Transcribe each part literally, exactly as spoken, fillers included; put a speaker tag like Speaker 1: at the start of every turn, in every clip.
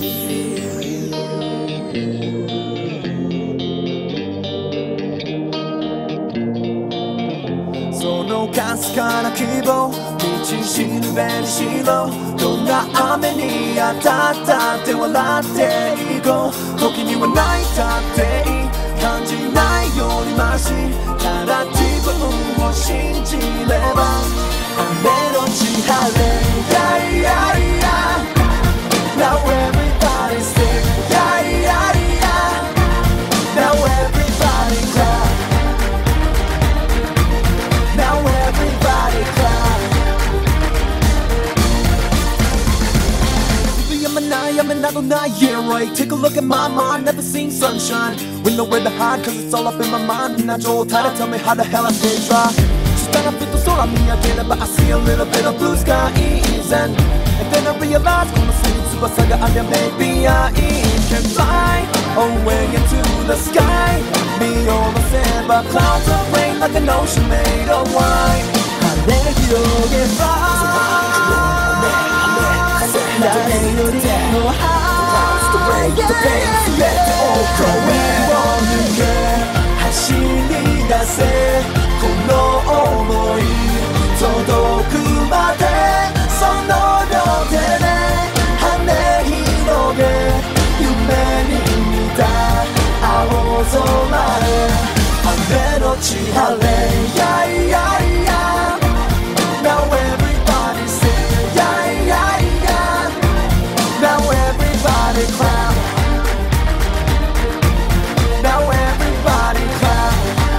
Speaker 1: そのかすかな希望道しるべにしろどんな雨に当たったって笑っていこう時には泣いたっていい感じないよりマシただ自分を信じれば雨のち晴れ Yeah, yeah, yeah Now everybody sing Yeah, yeah, yeah Now everybody clap Now everybody clap I'm an eye, I'm another night, yeah right Take a look at my mind, never seen sunshine With nowhere to hide, cause it's all up in my mind 나 좋다, tell me how the hell I stay dry starapito空見上げれば I see a little bit of blue skies And, and then I realize この隅翼がありゃ Maybe I can fly away into the sky 見下ろせば Clouds of rain like an ocean made of wine 晴れ広げば誰よりも high The pain, let it all go 海を抜け走り出せこの想い届くまでその両手で羽広げ夢に見た青空へ雨のち晴れ Yeah, yeah, yeah Now everybody sing Yeah, yeah, yeah Now everybody clap Now everybody clap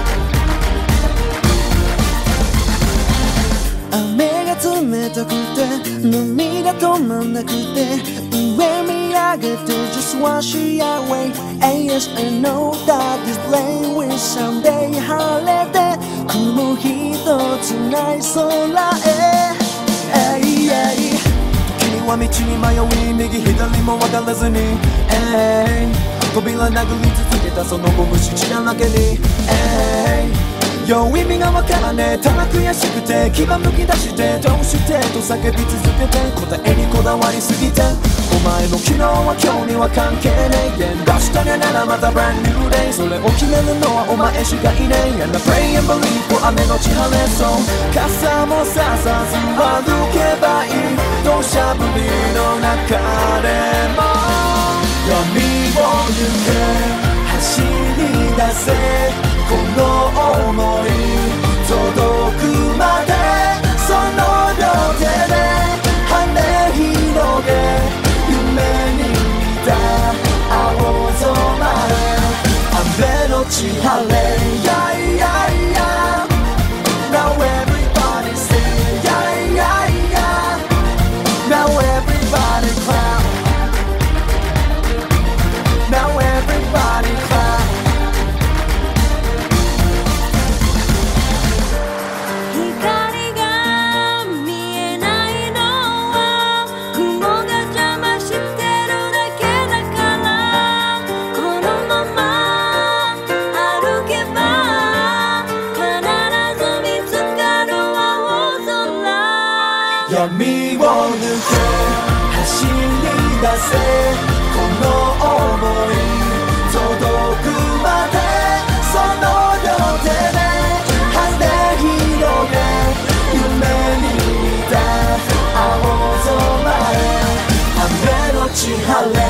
Speaker 1: 雨が冷たくて涙止まんなくて上見上げて Just wash it away And yes I know that this rain will someday 晴れて雲一つない空へ Hey, hey 君は道に迷い右左も分からずに Hey 扉殴り続けたその後無視血だらけに Hey Yo 意味がわからねえただ悔しくて牙むき出してどうしてと叫び続けて答えにこだわりすぎてお前の昨日は今日には関係ねえ出したねならまた brand new day それを決めるのはお前しかいねえ And I pray and believe for 雨のち晴れそう傘もささず歩けばいい土砂降りの中でも闇を抜け走り出せこの想い届くまでその両手で羽広げ夢に見た青空へ雨のち晴れ Yeah, yeah, yeah Now everybody sing Yeah, yeah, yeah Now everybody clap Now everybody clap闇を抜け走り出せこの想い届くまでその両手で羽広げ夢に見た青空へ雨のち晴れ